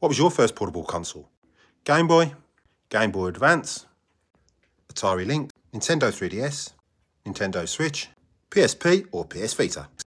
What was your first portable console? Game Boy, Game Boy Advance, Atari Lynx, Nintendo 3DS, Nintendo Switch, PSP or PS Vita?